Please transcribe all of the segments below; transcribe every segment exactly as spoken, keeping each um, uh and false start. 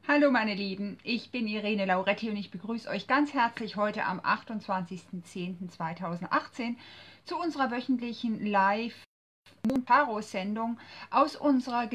Hallo meine Lieben, ich bin Irene Lauretti und ich begrüße euch ganz herzlich heute am achtundzwanzigsten zehnten zweitausendachtzehn zu unserer wöchentlichen Live-Mond-Tarot-Sendung aus unserer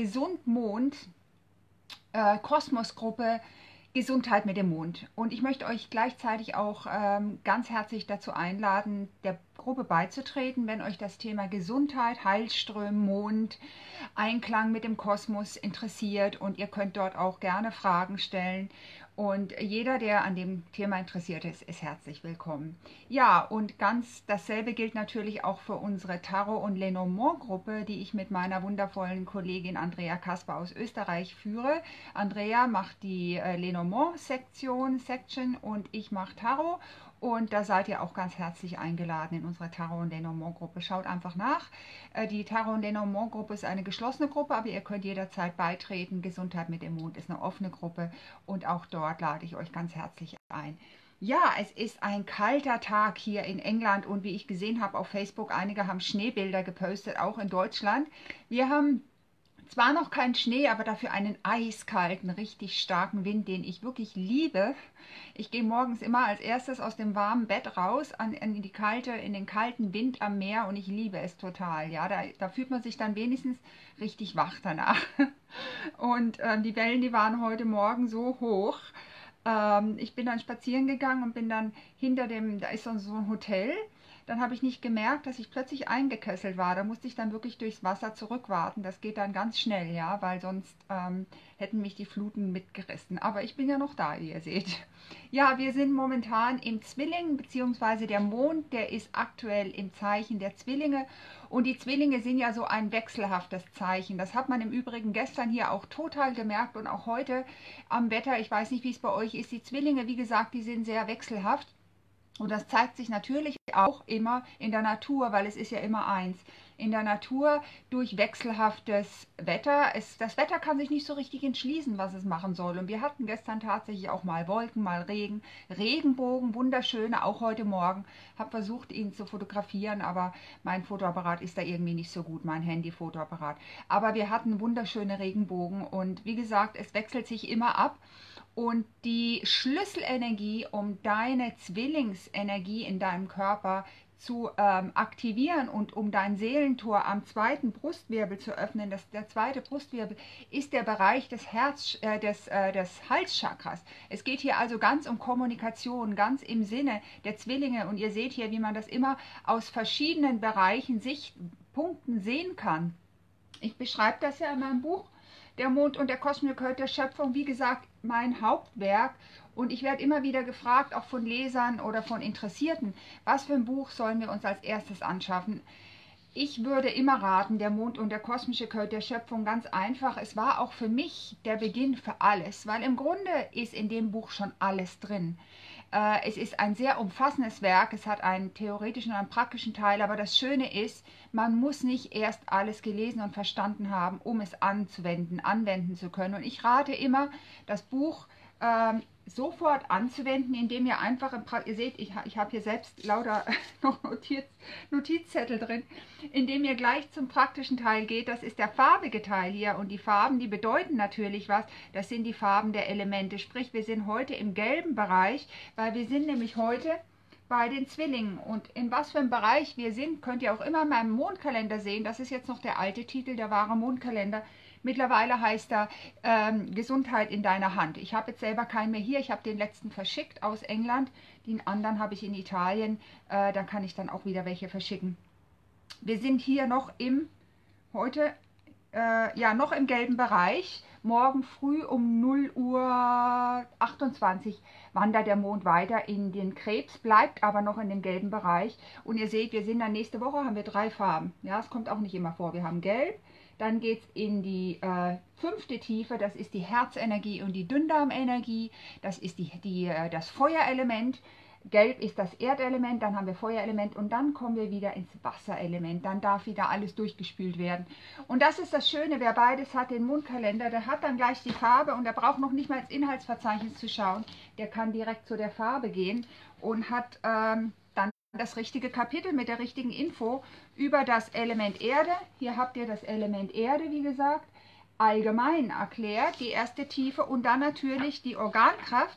Gesund-Mond-Kosmos-Gruppe Gesundheit mit dem Mond. Und ich möchte euch gleichzeitig auch ähm, ganz herzlich dazu einladen, der Gruppe beizutreten, wenn euch das Thema Gesundheit, Heilström, Mond, Einklang mit dem Kosmos interessiert, und ihr könnt dort auch gerne Fragen stellen. Und jeder, der an dem Thema interessiert ist, ist herzlich willkommen. Ja, und ganz dasselbe gilt natürlich auch für unsere Tarot- und Lenormand-Gruppe, die ich mit meiner wundervollen Kollegin Andrea Kasper aus Österreich führe. Andrea macht die äh, Lenormand-Sektion, Section, und ich mache Tarot. Und da seid ihr auch ganz herzlich eingeladen in unserer Tarot- und Lenormand-Gruppe. Schaut einfach nach. Die Tarot- und Lenormand-Gruppe ist eine geschlossene Gruppe, aber ihr könnt jederzeit beitreten. Gesundheit mit dem Mond ist eine offene Gruppe und auch dort lade ich euch ganz herzlich ein. Ja, es ist ein kalter Tag hier in England und wie ich gesehen habe auf Facebook, einige haben Schneebilder gepostet, auch in Deutschland. Wir haben zwar noch keinen Schnee, aber dafür einen eiskalten, richtig starken Wind, den ich wirklich liebe. Ich gehe morgens immer als erstes aus dem warmen Bett raus an, in die kalte, in den kalten Wind am Meer und ich liebe es total. Ja, da, da fühlt man sich dann wenigstens richtig wach danach. Und ähm, die Wellen, die waren heute Morgen so hoch. Ähm, ich bin dann spazieren gegangen und bin dann hinter dem, da ist so ein Hotel. Dann habe ich nicht gemerkt, dass ich plötzlich eingekesselt war. Da musste ich dann wirklich durchs Wasser zurückwarten. Das geht dann ganz schnell, ja, weil sonst ähm, hätten mich die Fluten mitgerissen. Aber ich bin ja noch da, wie ihr seht. Ja, wir sind momentan im Zwilling, beziehungsweise der Mond, der ist aktuell im Zeichen der Zwillinge. Und die Zwillinge sind ja so ein wechselhaftes Zeichen. Das hat man im Übrigen gestern hier auch total gemerkt und auch heute am Wetter. Ich weiß nicht, wie es bei euch ist. Die Zwillinge, wie gesagt, die sind sehr wechselhaft. Und das zeigt sich natürlich auch immer in der Natur, weil es ist ja immer eins. In der Natur durch wechselhaftes Wetter. Es, das Wetter kann sich nicht so richtig entschließen, was es machen soll. Und wir hatten gestern tatsächlich auch mal Wolken, mal Regen. Regenbogen, wunderschöne, auch heute Morgen. Habe versucht, ihn zu fotografieren, aber mein Fotoapparat ist da irgendwie nicht so gut, mein Handy-Fotoapparat. Aber wir hatten wunderschöne Regenbogen und wie gesagt, es wechselt sich immer ab. Und die Schlüsselenergie, um deine Zwillingsenergie in deinem Körper zu ähm, aktivieren und um dein Seelentor am zweiten Brustwirbel zu öffnen, das, der zweite Brustwirbel ist der Bereich des, Herz, äh, des, äh, des Halschakras. Es geht hier also ganz um Kommunikation, ganz im Sinne der Zwillinge. Und ihr seht hier, wie man das immer aus verschiedenen Bereichen, Sichtpunkten sehen kann. Ich beschreibe das ja in meinem Buch. Der Mond und der kosmische Code der Schöpfung, wie gesagt, mein Hauptwerk. Und ich werde immer wieder gefragt, auch von Lesern oder von Interessierten, was für ein Buch sollen wir uns als erstes anschaffen. Ich würde immer raten, der Mond und der kosmische Code der Schöpfung, ganz einfach. Es war auch für mich der Beginn für alles, weil im Grunde ist in dem Buch schon alles drin. Äh, es ist ein sehr umfassendes Werk, es hat einen theoretischen und einen praktischen Teil, aber das Schöne ist, man muss nicht erst alles gelesen und verstanden haben, um es anzuwenden, anwenden zu können. Und ich rate immer, das Buch ähm, sofort anzuwenden, indem ihr einfach, im pra ihr seht, ich, ich habe hier selbst lauter noch Notiz, Notizzettel drin, indem ihr gleich zum praktischen Teil geht. Das ist der farbige Teil hier und die Farben, die bedeuten natürlich was. Das sind die Farben der Elemente, sprich wir sind heute im gelben Bereich, weil wir sind nämlich heute bei den Zwillingen. Und in was für einem Bereich wir sind, könnt ihr auch immer in meinem Mondkalender sehen. Das ist jetzt noch der alte Titel, der wahre Mondkalender. Mittlerweile heißt er ähm, Gesundheit in deiner Hand. Ich habe jetzt selber keinen mehr hier. Ich habe den letzten verschickt aus England. Den anderen habe ich in Italien. Äh, da kann ich dann auch wieder welche verschicken. Wir sind hier noch im, heute, äh, ja, noch im gelben Bereich. Morgen früh um null Uhr achtundzwanzig wandert der Mond weiter in den Krebs, bleibt aber noch in dem gelben Bereich. Und ihr seht, wir sind dann nächste Woche, haben wir drei Farben. Ja, es kommt auch nicht immer vor. Wir haben Gelb, dann geht es in die äh, fünfte Tiefe, das ist die Herzenergie und die Dünndarmenergie, das ist die, die, äh, das Feuerelement. Gelb ist das Erdelement, dann haben wir Feuerelement und dann kommen wir wieder ins Wasserelement. Dann darf wieder alles durchgespült werden. Und das ist das Schöne, wer beides hat, den Mondkalender, der hat dann gleich die Farbe und der braucht noch nicht mal ins Inhaltsverzeichnis zu schauen. Der kann direkt zu der Farbe gehen und hat ähm, dann das richtige Kapitel mit der richtigen Info über das Element Erde. Hier habt ihr das Element Erde, wie gesagt. allgemein erklärt, die erste Tiefe, und dann natürlich die Organkraft,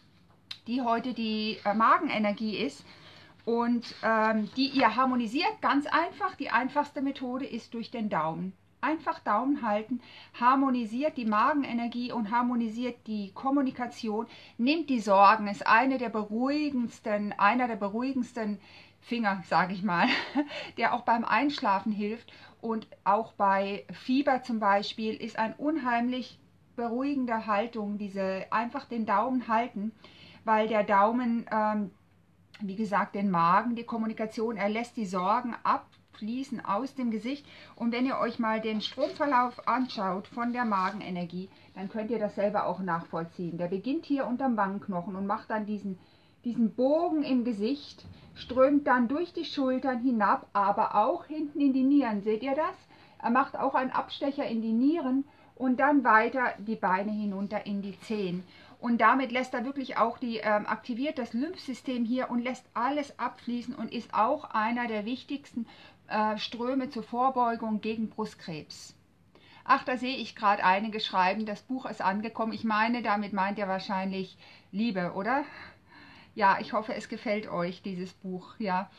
die heute die äh, Magenenergie ist und ähm, die ihr harmonisiert. Ganz einfach, die einfachste Methode ist durch den Daumen. Einfach Daumen halten, harmonisiert die Magenenergie und harmonisiert die Kommunikation, nimmt die Sorgen, ist eine der beruhigendsten, einer der beruhigendsten Finger, sage ich mal, der auch beim Einschlafen hilft, und auch bei Fieber zum Beispiel ist eine unheimlich beruhigende Haltung, diese einfach den Daumen halten, weil der Daumen, ähm, wie gesagt, den Magen, die Kommunikation, er lässt die Sorgen abfließen aus dem Gesicht. Und wenn ihr euch mal den Stromverlauf anschaut von der Magenenergie, dann könnt ihr das selber auch nachvollziehen. Der beginnt hier unterm Wangenknochen und macht dann diesen, diesen Bogen im Gesicht, strömt dann durch die Schultern hinab, aber auch hinten in die Nieren. Seht ihr das? Er macht auch einen Abstecher in die Nieren und dann weiter die Beine hinunter in die Zehen. Und damit lässt er wirklich auch die, ähm, aktiviert das Lymphsystem hier und lässt alles abfließen und ist auch einer der wichtigsten äh, Ströme zur Vorbeugung gegen Brustkrebs. Ach, da sehe ich gerade einige schreiben, das Buch ist angekommen. Ich meine, damit meint ihr wahrscheinlich Liebe, oder? Ja, ich hoffe, es gefällt euch, dieses Buch, ja.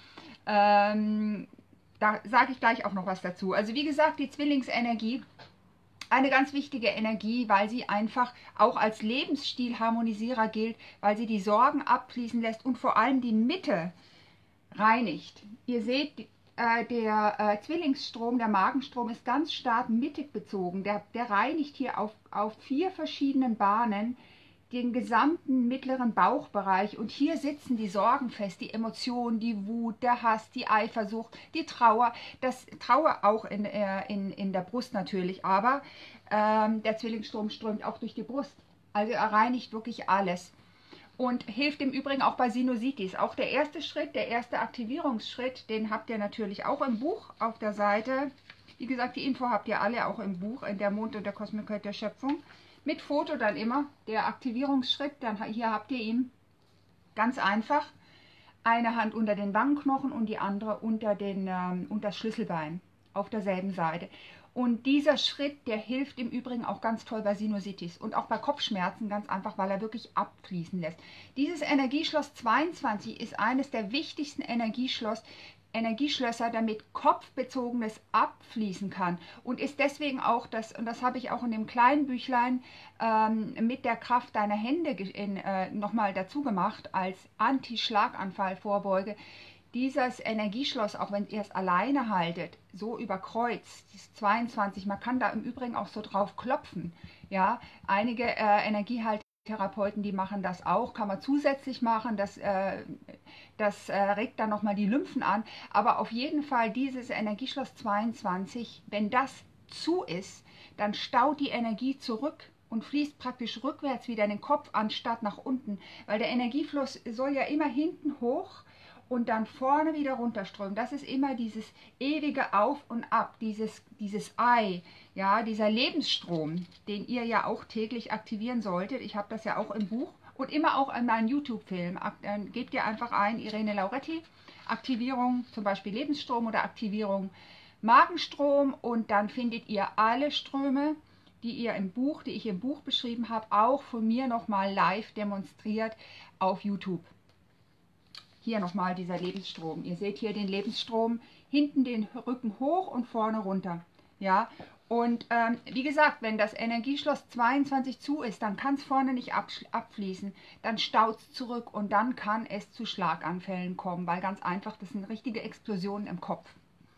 Ähm, da sage ich gleich auch noch was dazu. Also wie gesagt, die Zwillingsenergie, eine ganz wichtige Energie, weil sie einfach auch als Lebensstilharmonisierer gilt, weil sie die Sorgen abfließen lässt und vor allem die Mitte reinigt. Ihr seht, äh, der äh, Zwillingsstrom, der Magenstrom ist ganz stark mittig bezogen. Der, der reinigt hier auf, auf vier verschiedenen Bahnen den gesamten mittleren Bauchbereich, und hier sitzen die Sorgen fest, die Emotionen, die Wut, der Hass, die Eifersucht, die Trauer, das Trauer auch in, äh, in, in der Brust natürlich, aber ähm, der Zwillingsstrom strömt auch durch die Brust, also er reinigt wirklich alles und hilft im Übrigen auch bei Sinusitis. Auch der erste Schritt, der erste Aktivierungsschritt, den habt ihr natürlich auch im Buch auf der Seite. Wie gesagt, die Info habt ihr alle auch im Buch, in der Mond und der Kosmik der Schöpfung. Mit Foto dann immer, der Aktivierungsschritt, dann hier habt ihr ihn ganz einfach. Eine Hand unter den Wangenknochen und die andere unter, den, ähm, unter das Schlüsselbein auf derselben Seite. Und dieser Schritt, der hilft im Übrigen auch ganz toll bei Sinusitis und auch bei Kopfschmerzen, ganz einfach, weil er wirklich abfließen lässt. Dieses Energieschloss zweiundzwanzig ist eines der wichtigsten Energieschloss, Energieschlösser, damit kopfbezogenes abfließen kann, und ist deswegen auch das, und das habe ich auch in dem kleinen Büchlein ähm, mit der Kraft deiner Hände äh, nochmal dazu gemacht, als Anti-Schlaganfall-Vorbeuge. Dieses Energieschloss, auch wenn ihr es alleine haltet, so überkreuzt, das zweiundzwanzig, man kann da im Übrigen auch so drauf klopfen, ja, einige äh, Energiehalter Therapeuten, die machen das auch, kann man zusätzlich machen, das, äh, das äh, regt dann nochmal die Lymphen an, aber auf jeden Fall dieses Energieschloss zweiundzwanzig, wenn das zu ist, dann staut die Energie zurück und fließt praktisch rückwärts wieder in den Kopf, anstatt nach unten, weil der Energiefluss soll ja immer hinten hoch und dann vorne wieder runterströmen. Das ist immer dieses ewige Auf und Ab, dieses, dieses Ei, ja, dieser Lebensstrom, den ihr ja auch täglich aktivieren solltet. Ich habe das ja auch im Buch und immer auch in meinen YouTube-Filmen. Dann gebt ihr einfach ein, Irene Lauretti, Aktivierung, zum Beispiel Lebensstrom oder Aktivierung Magenstrom, und dann findet ihr alle Ströme, die ihr im Buch, die ich im Buch beschrieben habe, auch von mir nochmal live demonstriert auf YouTube. Hier nochmal dieser Lebensstrom. Ihr seht hier den Lebensstrom, hinten den Rücken hoch und vorne runter. Ja, und ähm, wie gesagt, wenn das Energieschloss zweiundzwanzig zu ist, dann kann es vorne nicht abfließen. Dann staut es zurück und dann kann es zu Schlaganfällen kommen, weil ganz einfach, das sind richtige Explosionen im Kopf.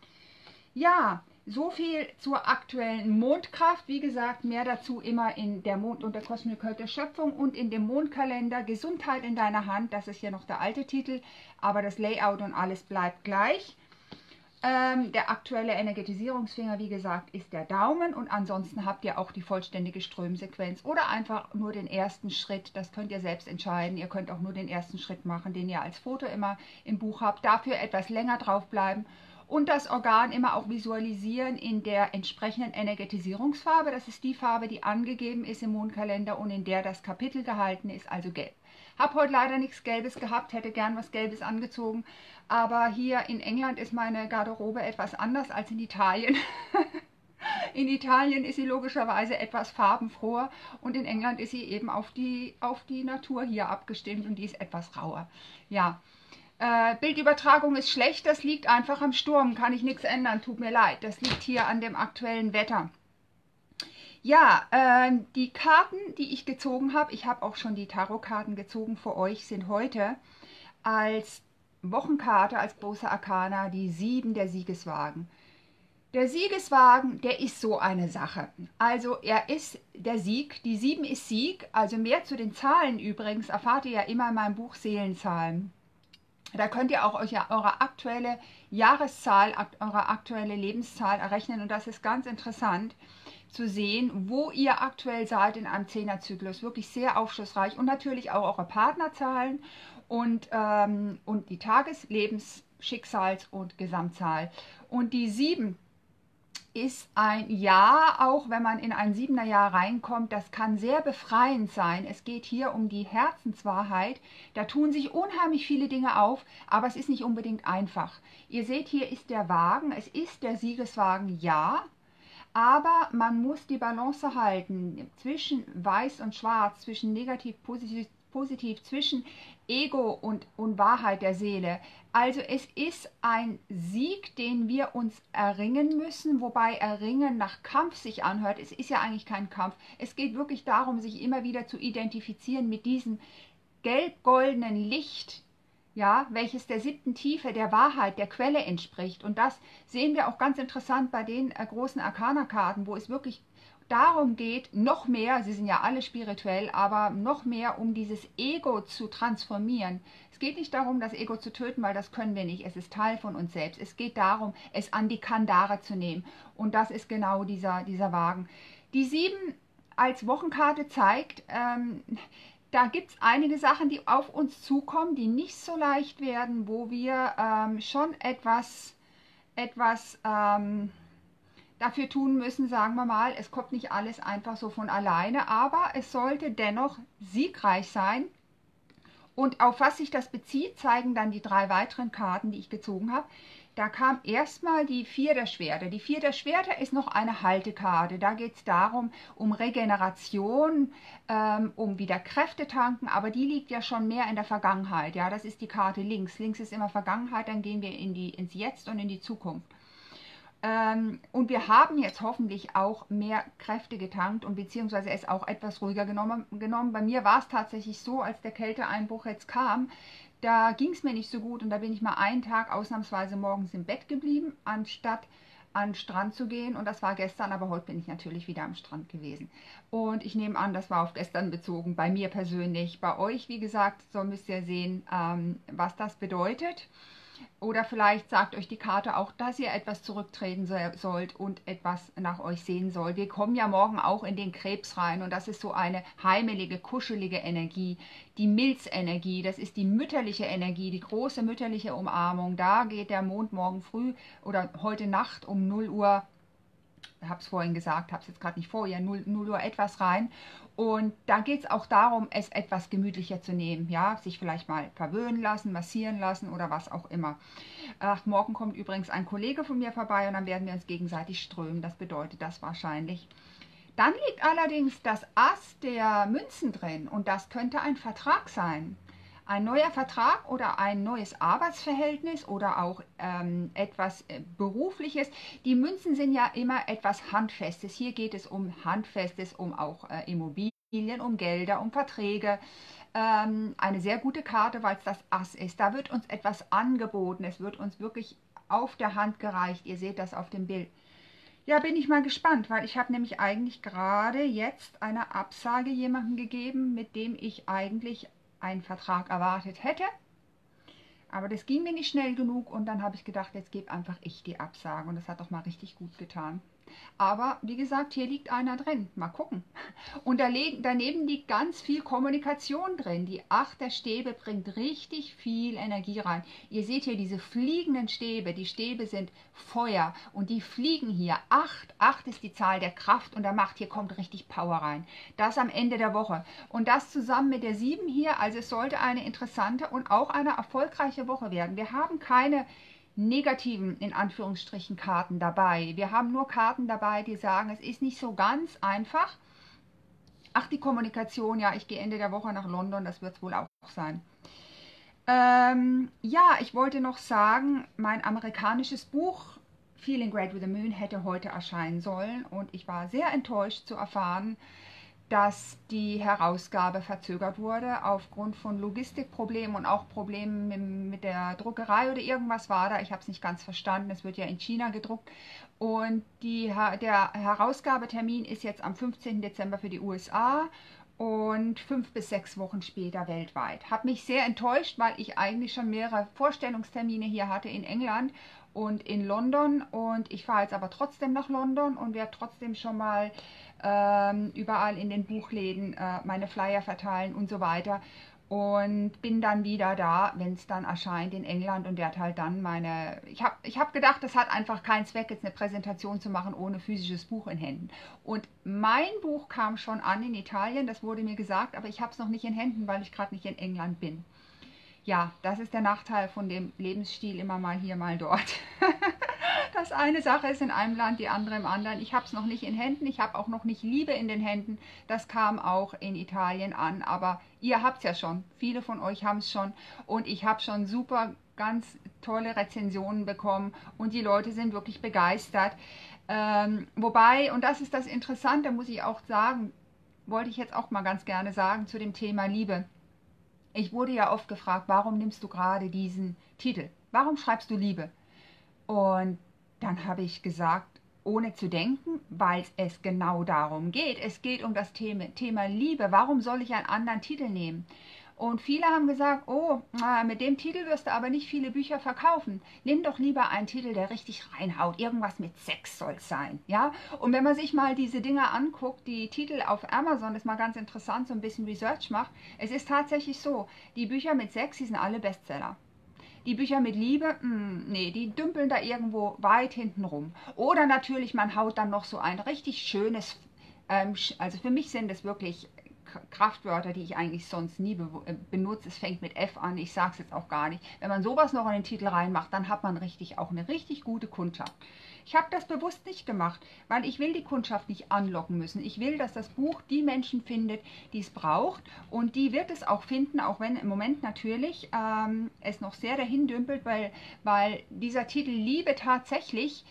Ja, so viel zur aktuellen Mondkraft. Wie gesagt, mehr dazu immer in der Mond und der Kosmik der Schöpfung und in dem Mondkalender Gesundheit in deiner Hand. Das ist hier noch der alte Titel, aber das Layout und alles bleibt gleich. Ähm, der aktuelle Energetisierungsfinger, wie gesagt, ist der Daumen, und ansonsten habt ihr auch die vollständige Strömsequenz oder einfach nur den ersten Schritt. Das könnt ihr selbst entscheiden. Ihr könnt auch nur den ersten Schritt machen, den ihr als Foto immer im Buch habt. Dafür etwas länger drauf bleiben. Und das Organ immer auch visualisieren in der entsprechenden Energetisierungsfarbe. Das ist die Farbe, die angegeben ist im Mondkalender und in der das Kapitel gehalten ist, also gelb. Habe heute leider nichts Gelbes gehabt, hätte gern was Gelbes angezogen. Aber hier in England ist meine Garderobe etwas anders als in Italien. In Italien ist sie logischerweise etwas farbenfroher und in England ist sie eben auf die, auf die Natur hier abgestimmt und die ist etwas rauer. Ja, äh, Bildübertragung ist schlecht, das liegt einfach am Sturm, kann ich nichts ändern, tut mir leid. Das liegt hier an dem aktuellen Wetter. Ja, äh, die Karten, die ich gezogen habe, ich habe auch schon die Tarotkarten gezogen für euch, sind heute als Wochenkarte, als große Arkana, die sieben der Siegeswagen. Der Siegeswagen, der ist so eine Sache. Also er ist der Sieg, die sieben ist Sieg, also mehr zu den Zahlen übrigens erfahrt ihr ja immer in meinem Buch Seelenzahlen. Da könnt ihr auch euch eure aktuelle Jahreszahl, eure aktuelle Lebenszahl errechnen und das ist ganz interessant zu sehen, wo ihr aktuell seid in einem Zehnerzyklus. Wirklich sehr aufschlussreich und natürlich auch eure Partnerzahlen und, ähm, und die Tages-, Lebens-, Schicksals- und Gesamtzahl. Und die sieben ist ein Jahr, auch wenn man in ein siebener Jahr reinkommt, das kann sehr befreiend sein. Es geht hier um die Herzenswahrheit. Da tun sich unheimlich viele Dinge auf, aber es ist nicht unbedingt einfach. Ihr seht, hier ist der Wagen, es ist der Siegeswagen, ja, aber man muss die Balance halten zwischen Weiß und Schwarz, zwischen negativ, positiv, positiv zwischen Ego und, und Wahrheit der Seele. Also es ist ein Sieg, den wir uns erringen müssen, wobei Erringen nach Kampf sich anhört. Es ist ja eigentlich kein Kampf. Es geht wirklich darum, sich immer wieder zu identifizieren mit diesem gelb-goldenen Licht, ja, welches der siebten Tiefe, der Wahrheit, der Quelle entspricht. Und das sehen wir auch ganz interessant bei den äh, großen Arkana-Karten, wo es wirklich darum geht, noch mehr, sie sind ja alle spirituell, aber noch mehr um dieses Ego zu transformieren. Es geht nicht darum, das Ego zu töten, weil das können wir nicht. Es ist Teil von uns selbst. Es geht darum, es an die Kandare zu nehmen. Und das ist genau dieser, dieser Wagen. Die sieben als Wochenkarte zeigt, ähm, da gibt es einige Sachen, die auf uns zukommen, die nicht so leicht werden, wo wir ähm, schon etwas, etwas ähm, dafür tun müssen, sagen wir mal. Es kommt nicht alles einfach so von alleine, aber es sollte dennoch siegreich sein. Und auf was sich das bezieht, zeigen dann die drei weiteren Karten, die ich gezogen habe. Da kam erstmal die Vier der Schwerter. Die Vier der Schwerter ist noch eine Haltekarte. Da geht es darum, um Regeneration, ähm, um wieder Kräfte tanken, aber die liegt ja schon mehr in der Vergangenheit. Ja, das ist die Karte links. Links ist immer Vergangenheit, dann gehen wir in die, ins Jetzt und in die Zukunft. Ähm, und wir haben jetzt hoffentlich auch mehr Kräfte getankt und beziehungsweise es auch etwas ruhiger genommen. genommen. Bei mir war es tatsächlich so, als der Kälteeinbruch jetzt kam, da ging es mir nicht so gut und da bin ich mal einen Tag ausnahmsweise morgens im Bett geblieben, anstatt an den Strand zu gehen. Und das war gestern, aber heute bin ich natürlich wieder am Strand gewesen. Und ich nehme an, das war auf gestern bezogen, bei mir persönlich. Bei euch, wie gesagt, so müsst ihr sehen, ähm, was das bedeutet. Oder vielleicht sagt euch die Karte auch, dass ihr etwas zurücktreten sollt und etwas nach euch sehen sollt. Wir kommen ja morgen auch in den Krebs rein und das ist so eine heimelige, kuschelige Energie. Die Milzenergie, das ist die mütterliche Energie, die große mütterliche Umarmung. Da geht der Mond morgen früh oder heute Nacht um null Uhr, ich habe es vorhin gesagt, habe es jetzt gerade nicht vor, ja, null Uhr etwas rein. Und da geht es auch darum, es etwas gemütlicher zu nehmen, ja, sich vielleicht mal verwöhnen lassen, massieren lassen oder was auch immer. Ach, morgen kommt übrigens ein Kollege von mir vorbei und dann werden wir uns gegenseitig strömen, das bedeutet das wahrscheinlich. Dann liegt allerdings das Ass der Münzen drin und das könnte ein Vertrag sein. Ein neuer Vertrag oder ein neues Arbeitsverhältnis oder auch ähm, etwas äh, Berufliches. Die Münzen sind ja immer etwas Handfestes. Hier geht es um Handfestes, um auch äh, Immobilien, um Gelder, um Verträge. Ähm, eine sehr gute Karte, weil es das Ass ist. Da wird uns etwas angeboten. Es wird uns wirklich auf der Hand gereicht. Ihr seht das auf dem Bild. Ja, bin ich mal gespannt, weil ich habe nämlich eigentlich gerade jetzt eine Absage jemandem gegeben, mit dem ich eigentlich einen Vertrag erwartet hätte. Aber das ging mir nicht schnell genug und dann habe ich gedacht, jetzt gebe einfach ich die Absage und das hat doch mal richtig gut getan. Aber wie gesagt, hier liegt einer drin. Mal gucken. Und daneben liegt ganz viel Kommunikation drin. Die Acht der Stäbe bringt richtig viel Energie rein. Ihr seht hier diese fliegenden Stäbe. Die Stäbe sind Feuer und die fliegen hier. Acht. Acht ist die Zahl der Kraft und der Macht. Hier kommt richtig Power rein. Das am Ende der Woche. Und das zusammen mit der Sieben hier. Also es sollte eine interessante und auch eine erfolgreiche Woche werden. Wir haben keine negativen, in Anführungsstrichen, Karten dabei. Wir haben nur Karten dabei, die sagen, es ist nicht so ganz einfach. Ach, die Kommunikation, ja, ich gehe Ende der Woche nach London, das wird es wohl auch sein. Ähm, ja, ich wollte noch sagen, mein amerikanisches Buch Feeling Great with the Moon hätte heute erscheinen sollen und ich war sehr enttäuscht zu erfahren, dass die Herausgabe verzögert wurde aufgrund von Logistikproblemen und auch Problemen mit, mit der Druckerei oder irgendwas war da. Ich habe es nicht ganz verstanden. Es wird ja in China gedruckt und die, der Herausgabetermin ist jetzt am fünfzehnten Dezember für die U S A und fünf bis sechs Wochen später weltweit. Hat mich sehr enttäuscht, weil ich eigentlich schon mehrere Vorstellungstermine hier hatte in England und in London und ich fahre jetzt aber trotzdem nach London und werde trotzdem schon mal ähm, überall in den Buchläden äh, meine Flyer verteilen und so weiter und bin dann wieder da, wenn es dann erscheint in England und werde halt dann meine, ich habe ich hab gedacht, das hat einfach keinen Zweck, jetzt eine Präsentation zu machen ohne physisches Buch in Händen. Und mein Buch kam schon an in Italien, das wurde mir gesagt, aber ich habe es noch nicht in Händen, weil ich gerade nicht in England bin. Ja, das ist der Nachteil von dem Lebensstil, immer mal hier, mal dort. Das eine Sache ist in einem Land, die andere im anderen. Ich habe es noch nicht in Händen, ich habe auch noch nicht Liebe in den Händen. Das kam auch in Italien an, aber ihr habt es ja schon. Viele von euch haben es schon und ich habe schon super, ganz tolle Rezensionen bekommen und die Leute sind wirklich begeistert. Ähm, wobei, und das ist das Interessante, muss ich auch sagen, wollte ich jetzt auch mal ganz gerne sagen zu dem Thema Liebe. Ich wurde ja oft gefragt, warum nimmst du gerade diesen Titel? Warum schreibst du Liebe? Und dann habe ich gesagt, ohne zu denken, weil es genau darum geht. Es geht um das Thema, Thema Liebe. Warum soll ich einen anderen Titel nehmen? Und viele haben gesagt, oh, mit dem Titel wirst du aber nicht viele Bücher verkaufen. Nimm doch lieber einen Titel, der richtig reinhaut. Irgendwas mit Sex soll es sein. Ja? Und wenn man sich mal diese Dinger anguckt, die Titel auf Amazon, ist mal ganz interessant, so ein bisschen Research macht. Es ist tatsächlich so, die Bücher mit Sex, die sind alle Bestseller. Die Bücher mit Liebe, mh, nee, die dümpeln da irgendwo weit hinten rum. Oder natürlich, man haut dann noch so ein richtig schönes, ähm, also für mich sind es wirklich Kraftwörter, die ich eigentlich sonst nie be benutze. Es fängt mit F an, ich sage es jetzt auch gar nicht. Wenn man sowas noch in den Titel reinmacht, dann hat man richtig auch eine richtig gute Kundschaft. Ich habe das bewusst nicht gemacht, weil ich will die Kundschaft nicht anlocken müssen. Ich will, dass das Buch die Menschen findet, die es braucht und die wird es auch finden, auch wenn im Moment natürlich ähm, es noch sehr dahin dümpelt, weil, weil dieser Titel Liebe tatsächlich,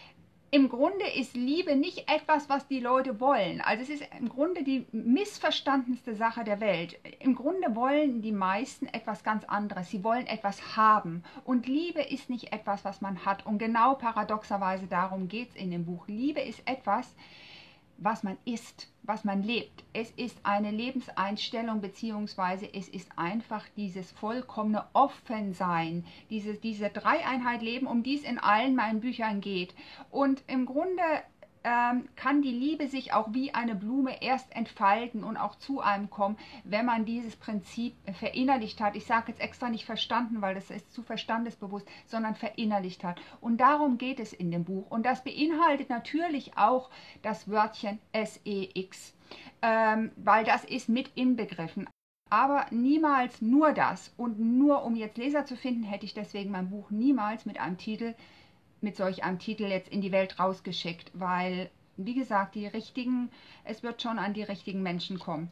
im Grunde ist Liebe nicht etwas, was die Leute wollen. Also es ist im Grunde die missverstandenste Sache der Welt. Im Grunde wollen die meisten etwas ganz anderes. Sie wollen etwas haben. Und Liebe ist nicht etwas, was man hat. Und genau paradoxerweise darum geht es in dem Buch. Liebe ist etwas, was man ist, was man lebt. Es ist eine Lebenseinstellung, beziehungsweise es ist einfach dieses vollkommene Offensein, diese, diese Dreieinheit Leben, um die es in allen meinen Büchern geht. Und im Grunde ähm, kann die Liebe sich auch wie eine Blume erst entfalten und auch zu einem kommen, wenn man dieses Prinzip verinnerlicht hat. Ich sage jetzt extra nicht verstanden, weil das ist zu verstandesbewusst, sondern verinnerlicht hat. Und darum geht es in dem Buch. Und das beinhaltet natürlich auch das Wörtchen S E X, ähm, weil das ist mit inbegriffen. Aber niemals nur das. Und nur um jetzt Leser zu finden, hätte ich deswegen mein Buch niemals mit einem Titel mit solch einem Titel jetzt in die Welt rausgeschickt, weil, wie gesagt, die richtigen, es wird schon an die richtigen Menschen kommen.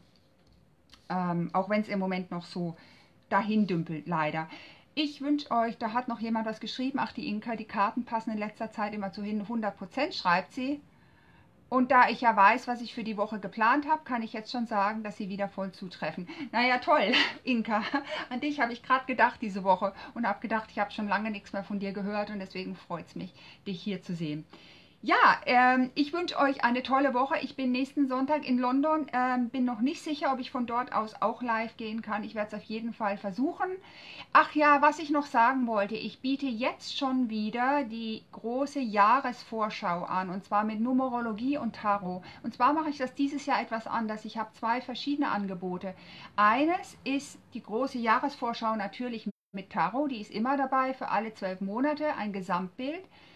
Ähm, auch wenn es im Moment noch so dahin dümpelt, leider. Ich wünsche euch, da hat noch jemand was geschrieben, ach die Inka, die Karten passen in letzter Zeit immer zu hundert Prozent, schreibt sie. Und da ich ja weiß, was ich für die Woche geplant habe, kann ich jetzt schon sagen, dass sie wieder voll zutreffen. Naja, toll, Inka. An dich habe ich gerade gedacht diese Woche und habe gedacht, ich habe schon lange nichts mehr von dir gehört und deswegen freut es mich, dich hier zu sehen. Ja, ähm, ich wünsche euch eine tolle Woche. Ich bin nächsten Sonntag in London. Ähm, bin noch nicht sicher, ob ich von dort aus auch live gehen kann. Ich werde es auf jeden Fall versuchen. Ach ja, was ich noch sagen wollte. Ich biete jetzt schon wieder die große Jahresvorschau an. Und zwar mit Numerologie und Tarot. Und zwar mache ich das dieses Jahr etwas anders. Ich habe zwei verschiedene Angebote. Eines ist die große Jahresvorschau natürlich mit Tarot. Die ist immer dabei für alle zwölf Monate. Ein Gesamtbild.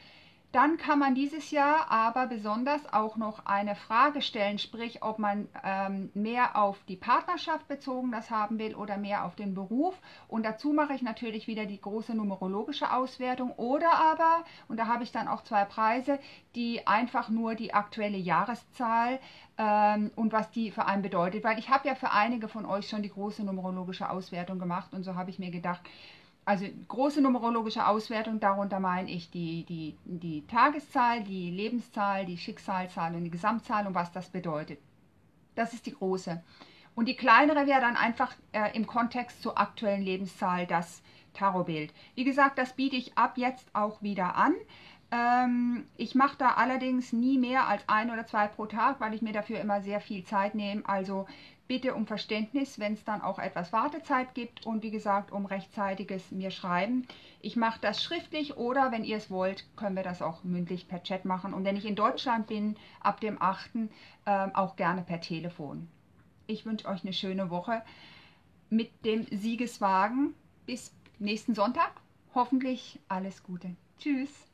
Dann kann man dieses Jahr aber besonders auch noch eine Frage stellen, sprich, ob man ähm, mehr auf die Partnerschaft bezogen das haben will oder mehr auf den Beruf. Und dazu mache ich natürlich wieder die große numerologische Auswertung oder aber, und da habe ich dann auch zwei Preise, die einfach nur die aktuelle Jahreszahl ähm, und was die für einen bedeutet. Weil ich habe ja für einige von euch schon die große numerologische Auswertung gemacht und so habe ich mir gedacht, also große numerologische Auswertung, darunter meine ich die, die, die Tageszahl, die Lebenszahl, die Schicksalszahl und die Gesamtzahl und was das bedeutet. Das ist die große. Und die kleinere wäre dann einfach äh, im Kontext zur aktuellen Lebenszahl das Tarotbild. Wie gesagt, das biete ich ab jetzt auch wieder an. Ähm, ich mache da allerdings nie mehr als ein oder zwei pro Tag, weil ich mir dafür immer sehr viel Zeit nehme. Also bitte um Verständnis, wenn es dann auch etwas Wartezeit gibt und wie gesagt um rechtzeitiges mir schreiben. Ich mache das schriftlich oder wenn ihr es wollt, können wir das auch mündlich per Chat machen. Und wenn ich in Deutschland bin, ab dem achten Ähm, auch gerne per Telefon. Ich wünsche euch eine schöne Woche mit dem Siegeswagen. Bis nächsten Sonntag. Hoffentlich alles Gute. Tschüss.